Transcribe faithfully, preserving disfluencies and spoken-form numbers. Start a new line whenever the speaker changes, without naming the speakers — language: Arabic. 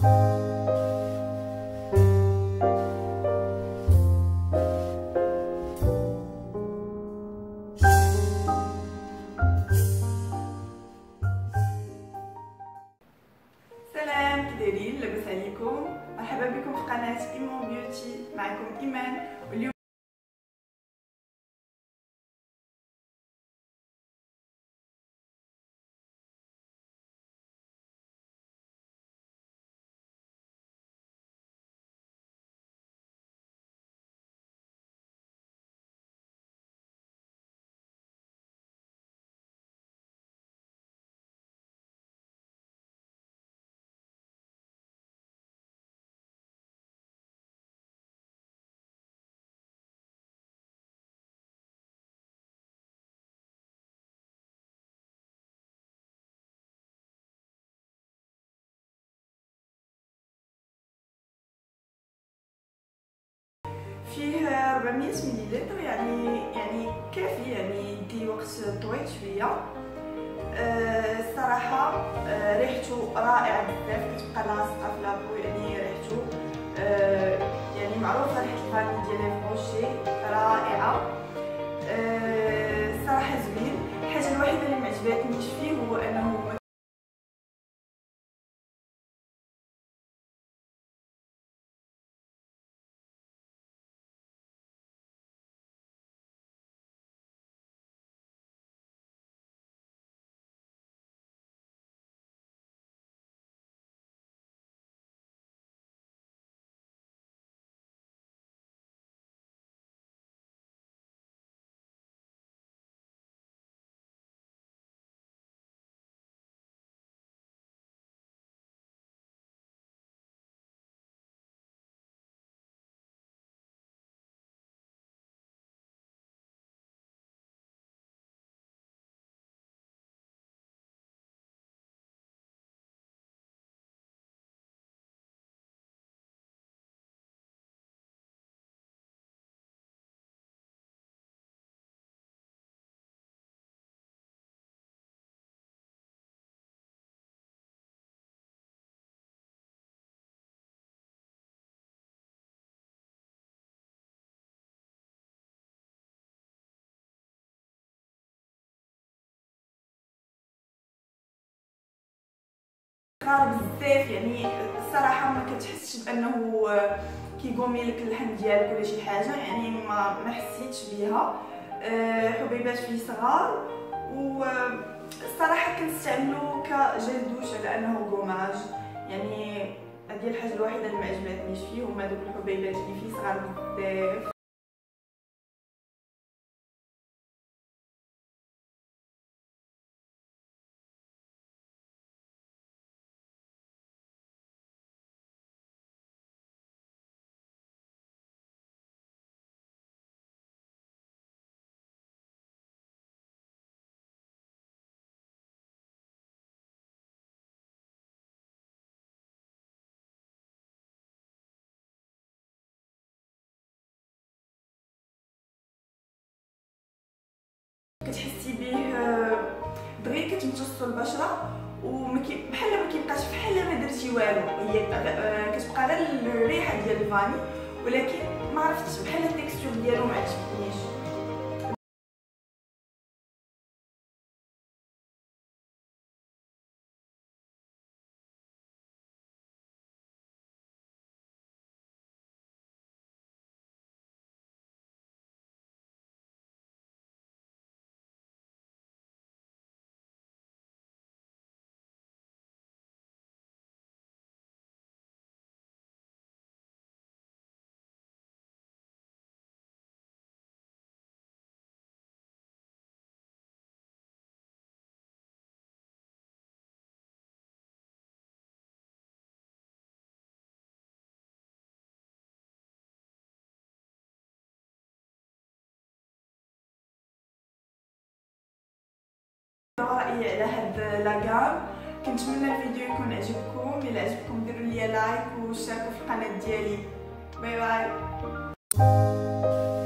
سلام، كي دايرين؟ لاباس عليكم؟ مرحبا بكم في قناه ايمون بيوتي. معكم ايمان. واليوم فيه أربعمية مليلتر، يعني يعني كافي، يعني يدي وقت طويل شويه. أه الصراحه أه ريحته رائعه بزاف، كتبقى لاصقه في لابو، يعني ريحته أه يعني معروفه ريحه الفاني ديال فروشي رائعه. أه الصراحه زوين. الحاجه الوحيده اللي معجباتنيش فيه هو انه صغار بزاف، يعني الصراحه ما كتحسش بانه كيقومي لك اللحم ديالك ولا شي حاجه، يعني ما ما حسيتش بها. أه حبيبات فيه صغار، والصراحه كنستعملو كجل دوش على انه كوماج. يعني هذه الحاجه الوحيده اللي ما عجبتنيش فيه، هما دوك الحبيبات اللي فيه صغار بزاف. كتحسي به دغيا كتمتصو البشره، ومكي بحال ما كيبقاش بحال ما درتي والو، هي كتبقى غير الريحه ديال الفاني، ولكن ما عرفتش بحال التكستور ديالو ما عجبنيش. رأيي على هاد لاكام. كنتمنى الفيديو يكون عجبكم. الا عجبكم ديروا لي لايك واشتركوا في القناه ديالي. باي باي.